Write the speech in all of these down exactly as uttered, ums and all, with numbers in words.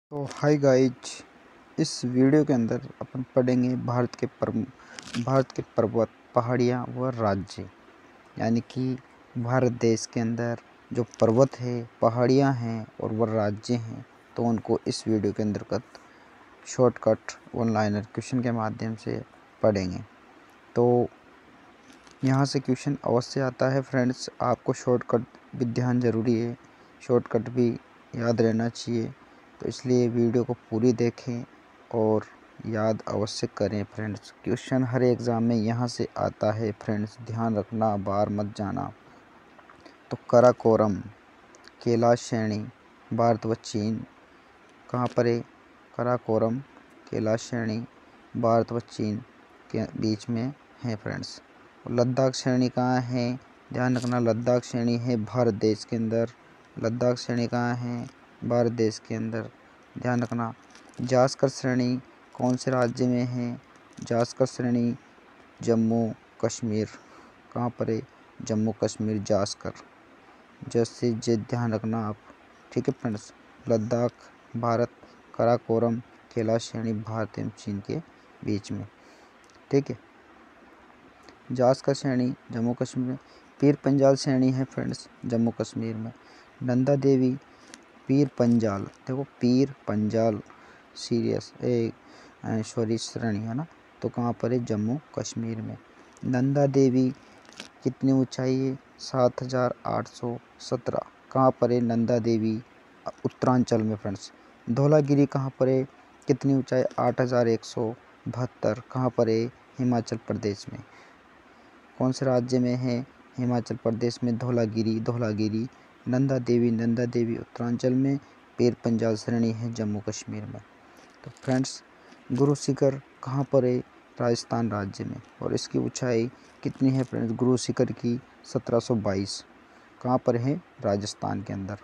तो hi guys, इस video के अंदर अपन पढ़ेंगे भारत के पर भारत के पर्वत, पहाड़ियाँ व राज्य। यानी कि भारत देश के अंदर जो पर्वत है, पहाड़ियाँ हैं और वह राज्य हैं, तो उनको इस वीडियो के अंतर्गत शॉर्टकट वन लाइनर क्वेश्चन के माध्यम से पढ़ेंगे। तो यहाँ से क्वेश्चन अवश्य आता है फ्रेंड्स। आपको शॉर्टकट भी ध्यान ज़रूरी है, शॉर्टकट भी याद रहना चाहिए। तो इसलिए वीडियो को पूरी देखें और याद अवश्य करें फ्रेंड्स। क्वेश्चन हर एग्ज़ाम में यहाँ से आता है फ्रेंड्स, ध्यान रखना, बाहर मत जाना। तो काराकोरम, कैलाश श्रेणी, भारत व चीन कहाँ पर है? काराकोरम, कैलाश श्रेणी भारत व चीन के बीच में है फ्रेंड्स। लद्दाख श्रेणी कहाँ है? ध्यान रखना, लद्दाख श्रेणी है भारत देश के अंदर। लद्दाख श्रेणी कहाँ है? भारत देश के अंदर। ध्यान रखना। जास्कर श्रेणी कौन से राज्य में है? जास्कर श्रेणी जम्मू कश्मीर। कहाँ पर है? जम्मू कश्मीर, जास्कर। जैसे जे ध्यान रखना आप, ठीक है फ्रेंड्स। लद्दाख भारत, काराकोरम कैलाश श्रेणी भारत एवं चीन के बीच में, ठीक है। जास्कर श्रेणी जम्मू कश्मीर में। पीर पंजाल श्रेणी है फ्रेंड्स जम्मू कश्मीर में। नंदा देवी पीर पंजाल, देखो पीर पंजाल सीरियस ए सॉरी श्रेणी है ना, तो कहाँ पर है? जम्मू कश्मीर में। नंदा देवी कितनी ऊंचाई है? सात हज़ार आठ सौ सत्रह। कहाँ पर है नंदा देवी? उत्तरांचल में फ्रेंड्स। धौलागिरी कहाँ पर है? कितनी ऊंचाई? आठ हज़ार एक सौ बहत्तर। कहाँ पर है? हिमाचल प्रदेश में। कौन से राज्य में है? हिमाचल प्रदेश में धौलागिरी। धौलागिरी नंदा देवी, नंदा देवी उत्तरांचल में। पीर पंजाल श्रेणी है जम्मू कश्मीर में। तो फ्रेंड्स, गुरु शिखर कहाँ पर है? राजस्थान राज्य में। और इसकी ऊंचाई कितनी है फ्रेंड्स? गुरु शिखर की सत्रह सौ बाईस। कहाँ पर है? राजस्थान के अंदर।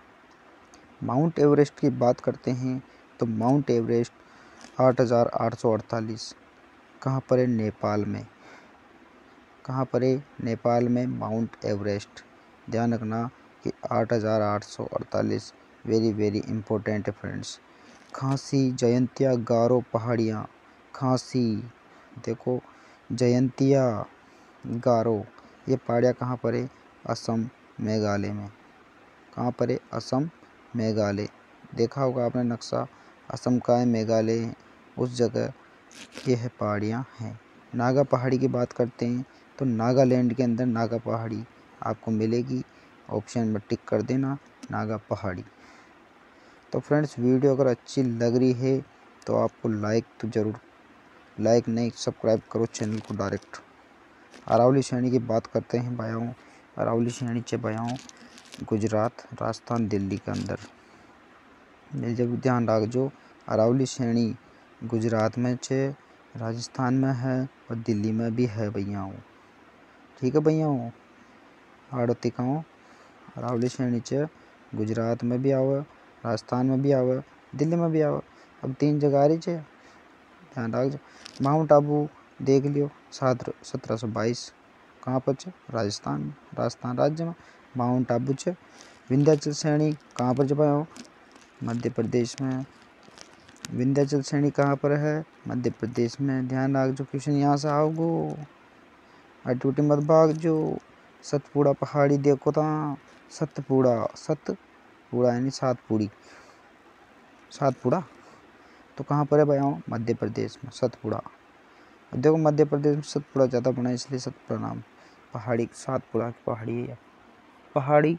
माउंट एवरेस्ट की बात करते हैं तो माउंट एवरेस्ट आठ हज़ार आठ सौ अड़तालीस। कहाँ पर है? नेपाल में। कहाँ पर है? नेपाल में माउंट एवरेस्ट। ध्यान रखना कि आठ हज़ार आठ सौ अड़तालीस वेरी वेरी इम्पोर्टेंट है फ्रेंड्स। खांसी, जयंतिया, गारो पहाड़ियाँ। खांसी, देखो जयंतिया, गारो, ये पहाड़ियाँ कहाँ पर है? असम, मेघालय में। कहाँ पर है? असम, मेघालय। देखा होगा आपने नक्शा, असम का है, मेघालय है, उस जगह ये है पहाड़ियाँ हैं। नागा पहाड़ी की बात करते हैं तो नागालैंड के अंदर नागा पहाड़ी आपको मिलेगी। ऑप्शन में टिक कर देना, नागा पहाड़ी। तो फ्रेंड्स, वीडियो अगर अच्छी लग रही है तो आपको लाइक तो ज़रूर, लाइक नहीं सब्सक्राइब करो चैनल को डायरेक्ट। अरावली श्रेणी की बात करते हैं बयाओं। अरावली श्रेणी चे बयाओं गुजरात, राजस्थान, दिल्ली के अंदर। ये जब ध्यान रखो, अरावली श्रेणी गुजरात में चे, राजस्थान में है और दिल्ली में भी है भैयाओं, ठीक है भैयाओं। आड़ती गाँव अरावली श्रेणी चे गुजरात में भी आवे, राजस्थान में भी आवे, दिल्ली में भी आवे। अब तीन जगह आ रही चे, ध्यान रखो। माउंट आबू देख लियो, सात सत्रह सौ बाईस। कहाँ पर चे? राजस्थान में, राजस्थान राज्य में माउंट आबू चे। विंध्याचल श्रेणी कहाँ पर जब हो? मध्य प्रदेश में। विंध्याचल श्रेणी कहाँ पर है? मध्य प्रदेश में। ध्यान रख जो, क्वेश्चन यहाँ से आओगो, अटूटी मत भाग जो। सतपुड़ा पहाड़ी देखो ता, सतपुड़ा, सतपुड़ा यानी सातपुड़ी, सातपुड़ा तो कहाँ पर है भैया? मध्य प्रदेश में, सतपुड़ा। देखो मध्य प्रदेश में सतपुड़ा ज़्यादा बना, इसलिए सतपुड़ा नाम। पहाड़ी, सातपुड़ा की पहाड़ी है पहाड़ी,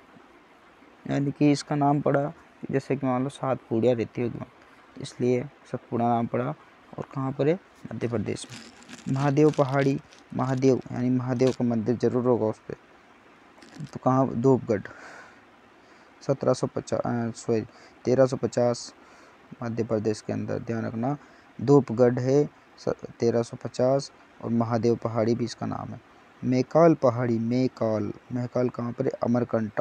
यानी कि इसका नाम पड़ा, जैसे कि मान लो सात पूड़ियाँ रहती होगी, इसलिए सतपुड़ा नाम पड़ा। और कहाँ पर है? मध्य प्रदेश में। महादेव पहाड़ी, महादेव यानी महादेव का मंदिर जरूर होगा उस पर, तो कहाँ? धूपगढ़, सत्रह सौ पचास सॉरी तेरह सौ पचास मध्य प्रदेश के अंदर। ध्यान रखना, धूपगढ़ है तेरह सौ पचास और महादेव पहाड़ी भी इसका नाम है। मैकाल पहाड़ी, मैकाल, मैकाल कहाँ पर है? अमरकंटक,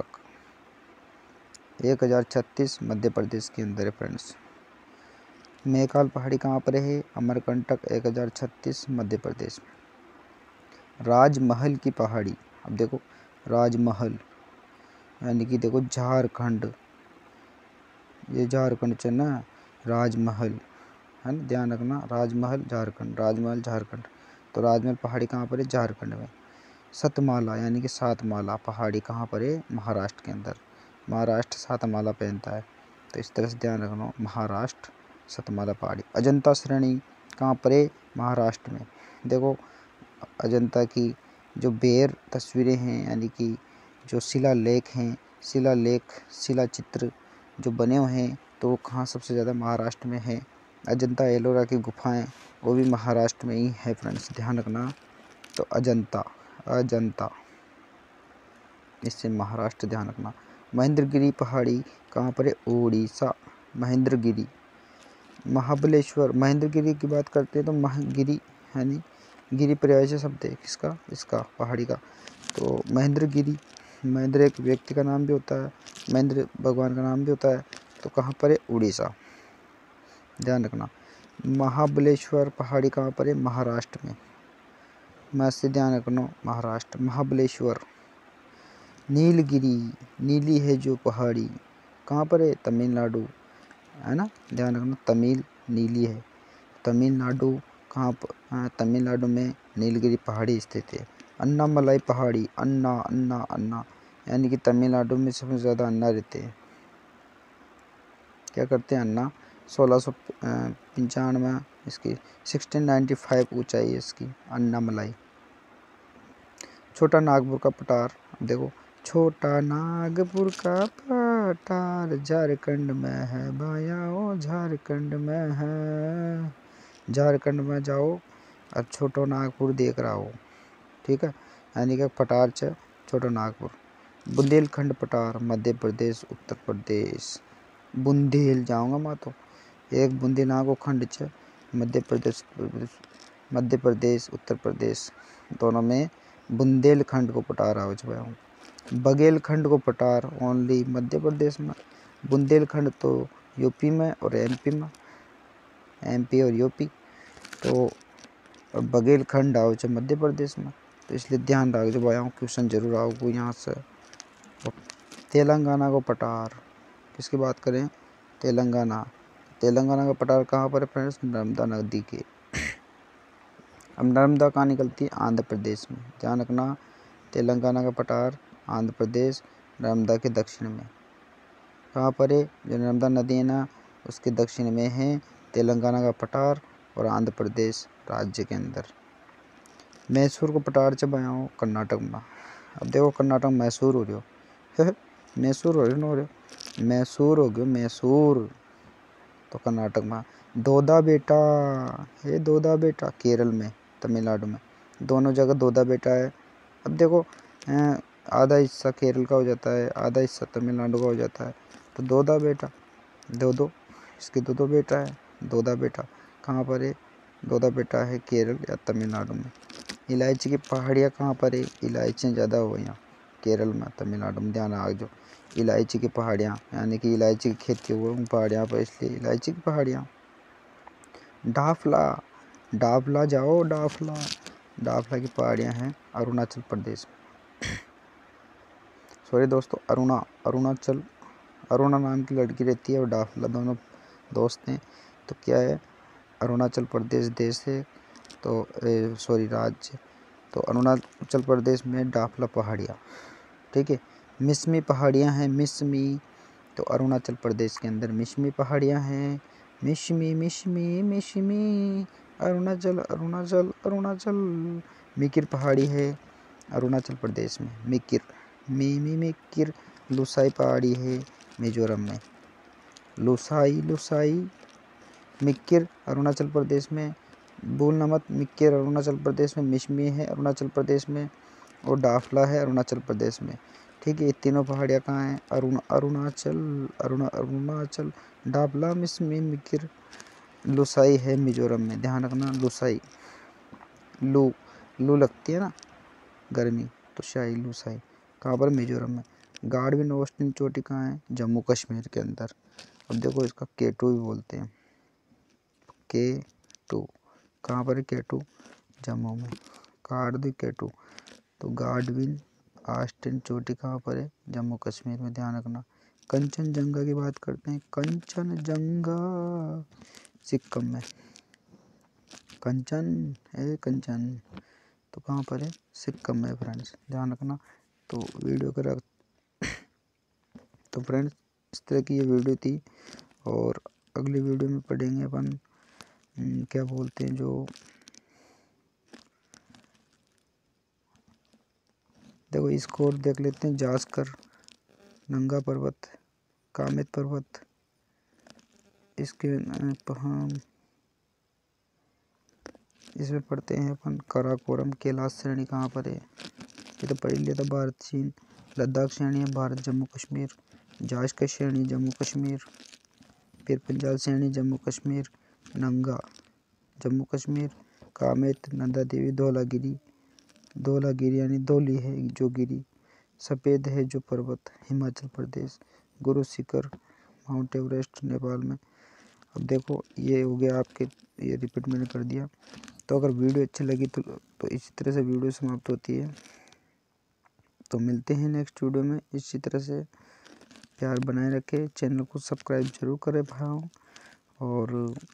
एक हज़ार छत्तीस मध्य प्रदेश के अंदर है फ्रेंड्स। मैकाल पहाड़ी कहाँ पर है? अमरकंटक, एक हज़ार छत्तीस मध्य प्रदेश में। राजमहल की पहाड़ी, अब देखो राजमहल यानी कि देखो झारखंड, ये झारखंड च ना राजमहल है ना, ध्यान रखना, राजमहल झारखंड, राजमहल झारखंड। तो राजमहल पहाड़ी कहाँ पर है? झारखंड में। सतमाला यानी कि सातमाला पहाड़ी कहाँ पर है? महाराष्ट्र के अंदर। महाराष्ट्र सातमाला पहनता है, तो इस तरह से ध्यान रखना, महाराष्ट्र सतमाला पहाड़ी। अजंता श्रेणी कहाँ पर है? महाराष्ट्र में। देखो अजंता की जो बेर तस्वीरें हैं यानी कि जो शिलालेख हैं, शिलालेख शिला चित्र जो बने हुए हैं, तो वो कहाँ सबसे ज़्यादा? महाराष्ट्र में है। अजंता एलोरा की गुफाएं वो भी महाराष्ट्र में ही है फ्रेंड्स, ध्यान रखना। तो अजंता अजंता इससे महाराष्ट्र, ध्यान रखना। महेंद्रगिरी पहाड़ी कहाँ पर है? उड़ीसा। महेंद्रगिरी। महाबलेश्वर, महेंद्रगिरी की बात करते हैं तो महगिरी यानी गिरी पर्यायवाची शब्द है किसका? इसका पहाड़ी का। तो महेंद्रगिरी, महेंद्र एक व्यक्ति का नाम भी होता है, महेंद्र भगवान का नाम भी होता है। तो कहाँ पर है? उड़ीसा, ध्यान रखना। महाबलेश्वर पहाड़ी कहाँ पर है? महाराष्ट्र में। मैं से ध्यान रखना, महाराष्ट्र। महाबलेश्वर। नीलगिरी, नीली है जो पहाड़ी कहाँ पर है? तमिलनाडु है ना, ध्यान रखना, तमिल नीली है। तमिलनाडु कहाँ पर? तमिलनाडु में नीलगिरी पहाड़ी स्थित है। अन्नामलाई पहाड़ी, अन्ना अन्ना अन्ना यानी कि तमिलनाडु में सबसे ज़्यादा अन्ना रहते हैं। क्या करते हैं? अन्ना। सोलह सौ पंचानवे इसकी सिक्सटीन नाइन्टी फाइव ऊंचाई है इसकी अन्नामलाई। छोटा नागपुर का पठार, देखो छोटा नागपुर का पठार झारखंड में है, बायाओ झारखंड में है। झारखंड में जाओ और छोटा नागपुर देख रहा हो, ठीक है, यानी कि पठार च छोटा नागपुर। बुंदेलखंड पठार मध्य प्रदेश उत्तर प्रदेश। बुंदेल जाऊंगा मैं तो, एक बुंदेलखंड खंड च मध्य प्रदेश मध्य प्रदेश उत्तर प्रदेश दोनों में बुंदेलखंड को पठार आओ भाई। बघेलखंड को पठार ओनली मध्य प्रदेश में, बुंदेलखंड तो यूपी में और एमपी में, एमपी और यूपी। तो बघेलखंड आओ मध्य प्रदेश में, तो इसलिए ध्यान रखो भाई, क्वेश्चन जरूर आओगे यहाँ से। तेलंगाना को पठार, किसकी बात करें? तेलंगाना। तेलंगाना का पठार कहाँ पर है फ्रेंड्स? नर्मदा नदी के। अब नर्मदा कहाँ निकलती है? आंध्र प्रदेश में, ध्यान रखना। तेलंगाना का पठार आंध्र प्रदेश नर्मदा के दक्षिण में। कहाँ पर है? जो नर्मदा नदी है ना उसके दक्षिण में है तेलंगाना का पठार और आंध्र प्रदेश राज्य के अंदर। मैसूर को पठार च बयाओ कर्नाटक में। अब देखो कर्नाटक मैसूर हो रही हो मैसूर हो रही हो रहे मैसूर हो गयो मैसूर, तो कर्नाटक में। दोदा बेटा है, दोदा बेटा केरल में, तमिलनाडु में, दोनों जगह दोदा बेटा है। अब देखो आधा हिस्सा केरल का हो जाता है, आधा हिस्सा तमिलनाडु का हो जाता है, तो दोदा बेटा, दो दो इसके दो दो बेटा है। दोदा बेटा कहाँ पर है? दोदा बेटा है केरल या तमिलनाडु में। इलायची की पहाड़ियाँ कहाँ पर है? इलायचियाँ ज़्यादा हो यहाँ केरल में तमिलनाडु में, ध्यान आ जो इलायची की पहाड़ियाँ यानी कि इलायची की खेती हुई उन पहाड़ियाँ पर, इसलिए इलायची की पहाड़ियाँ। डाफला, डाफला जाओ डाफला, डाफला की पहाड़ियाँ हैं अरुणाचल प्रदेश में। सॉरी दोस्तों, अरुणा अरुणाचल अरुणा नाम की लड़की रहती है और डाफला दोनों दोस्त हैं। तो क्या है? अरुणाचल प्रदेश देश है, तो सॉरी राज्य। तो अरुणाचल प्रदेश में डाफला पहाड़ियाँ, ठीक है। मिसमी पहाड़ियाँ हैं, मिसमी, तो अरुणाचल प्रदेश के अंदर मिसमी पहाड़ियाँ हैं। मिसमी मिसमी मिसमी अरुणाचल अरुणाचल अरुणाचल। मिकिर पहाड़ी है अरुणाचल प्रदेश में, मिकिर मिमी मिकिर। लुसाई पहाड़ी है मिजोरम में, लुसाई लुसाई। मिकिर अरुणाचल प्रदेश में, भूलना मत, मिकिर अरुणाचल प्रदेश में, मिसमी है अरुणाचल प्रदेश में और डाफला है अरुणाचल प्रदेश में, ठीक है। ये तीनों पहाड़ियाँ कहाँ हैं? अरुण अरुणाचल अरुणा अरुणाचल। डाफला मिसमी मिकिर लुसाई है मिजोरम में, ध्यान रखना। लुसाई, लू लू लगती है ना गर्मी, तो शाही लुसाई कहाँ पर? मिजोरम में। गार्डविन ऑस्टिन चोटी कहाँ है? जम्मू कश्मीर के अंदर। अब देखो इसका केटू भी बोलते हैं, के टू कहाँ पर है? केटू जम्मू में। गार्ड केटू, तो गार्डविन ऑस्टिन चोटी कहाँ पर है? जम्मू कश्मीर में, ध्यान रखना। कंचनजंगा की बात करते हैं। कंचनजंगा सिक्किम में। कंचन है, कंचन तो कहाँ पर है? सिक्किम में फ्रेंड्स, ध्यान रखना। तो वीडियो करा तो फ्रेंड्स इस तरह की ये वीडियो थी। और अगली वीडियो में पढ़ेंगे अपन क्या बोलते हैं, जो देखो इसको और देख लेते हैं। जास्कर, नंगा पर्वत, कामेत पर्वत, इसके हम इसमें पढ़ते हैं अपन काराकोरम। कैलाश श्रेणी कहाँ पर है? ये तो पढ़ लिया था। भारत चीन। लद्दाख श्रेणी है भारत जम्मू कश्मीर। जास्कर श्रेणी जम्मू कश्मीर। फिर पंजाब श्रेणी जम्मू कश्मीर। नंगा जम्मू कश्मीर। कामेत नंदा देवी धौलागिरी, धौलागिरी यानी धौली है जो गिरी। सफ़ेद है जो पर्वत हिमाचल प्रदेश। गुरु शिखर माउंट एवरेस्ट नेपाल में। अब देखो ये हो गया आपके, ये रिपीट मैंने कर दिया। तो अगर वीडियो अच्छी लगी तो तो इसी तरह से वीडियो समाप्त होती है। तो मिलते हैं नेक्स्ट वीडियो में। इसी तरह से प्यार बनाए रखें, चैनल को सब्सक्राइब जरूर करें भाइयों, और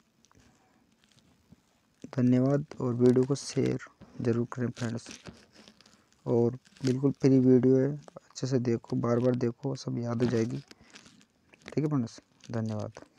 धन्यवाद। और वीडियो को शेयर ज़रूर करें फ्रेंड्स। और बिल्कुल फ्री वीडियो है, अच्छे से देखो, बार बार देखो, सब याद हो जाएगी। ठीक है फ्रेंड्स, धन्यवाद।